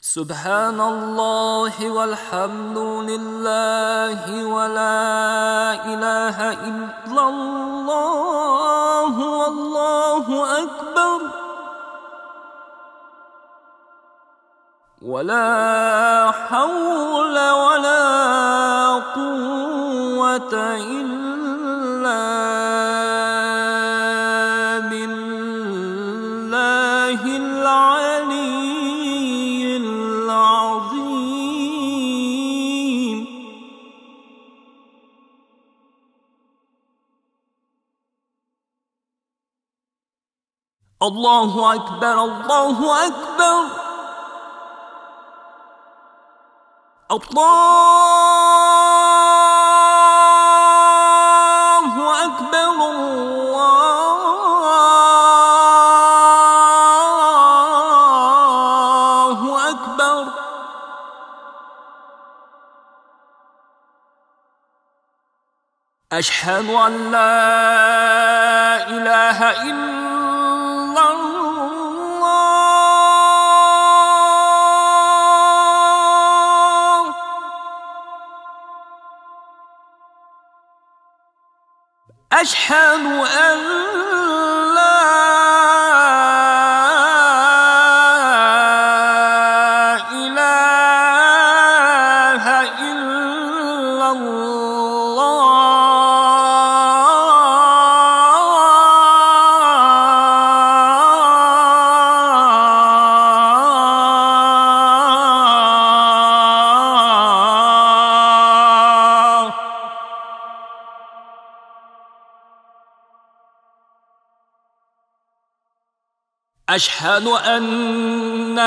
سبحان الله والحمد لله ولا إله إلا الله والله أكبر ولا حول ولا قوة إلا بالله العلي العظيم. الله أكبر الله أكبر الله أكبر الله أكبر. أشهد أن لا إله إلا الله. أشهد أن لا إله إلا الله. أشهد أن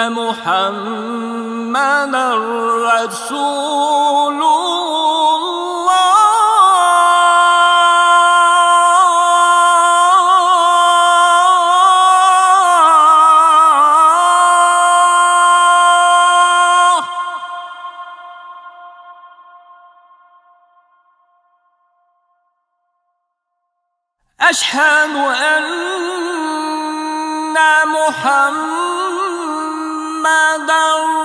محمدًا رسول الله. أشهد أن محمدًا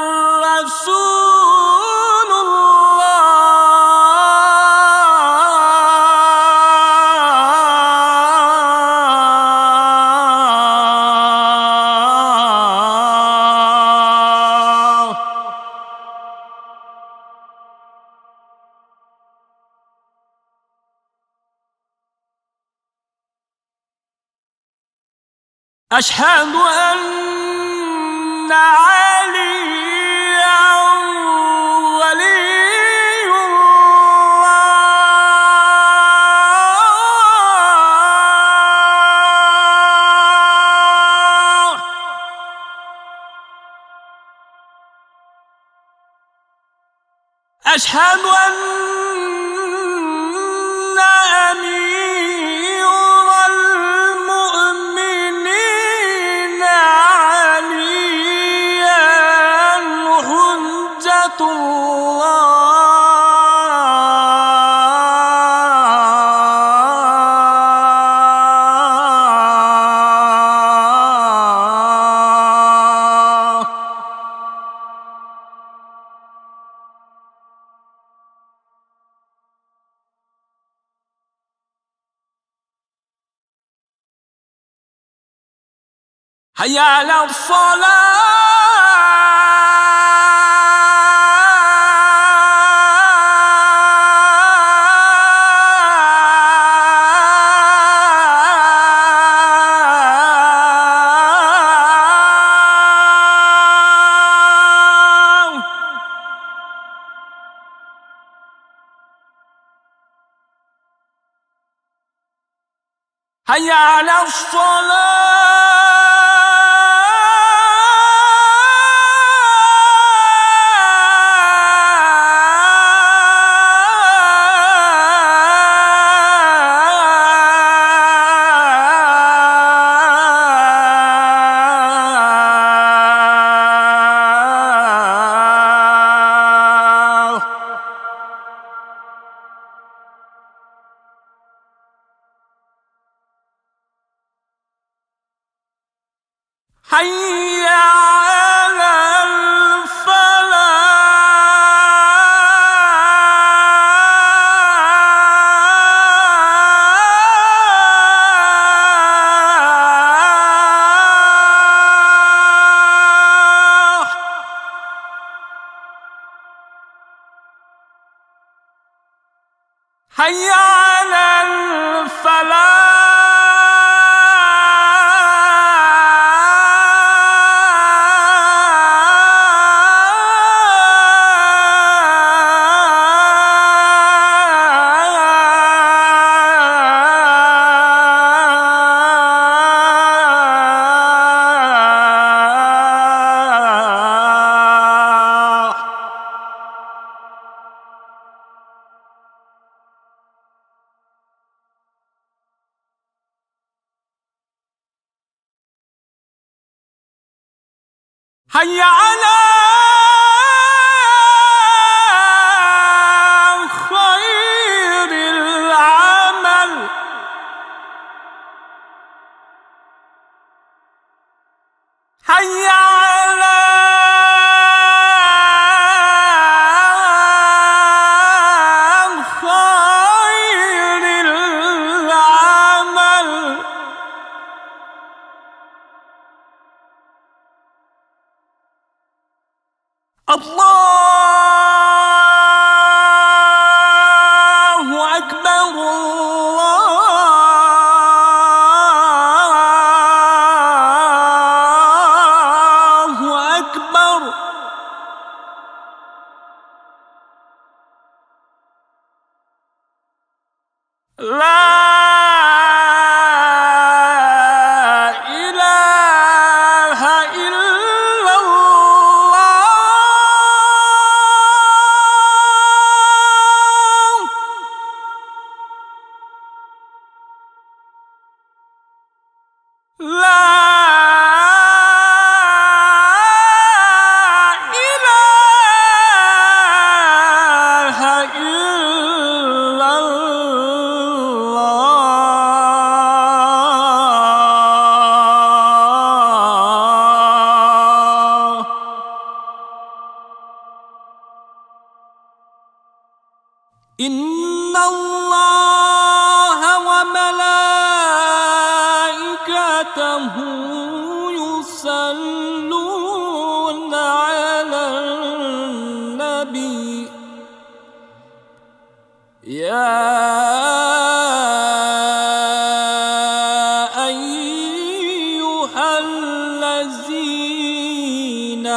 رسول الله. أشهد أن عليا ولي الله. أشهد أن أمير المؤمنين عليا حجة الله. حي على الصلاة. حي على الصلاة. حي على الفلاح. حي على خير العمل. حي على خير العمل. الله أكبر الله أكبر. لا إله إلا الله. لا إله إلا الله. إن الله وملائكته يصلون على النبي يا أيها الذين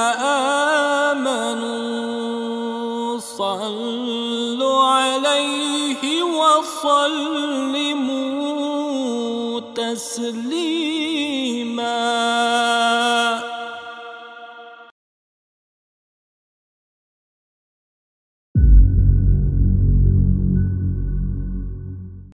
آمنوا صلوا عليه وسلموا تسليما.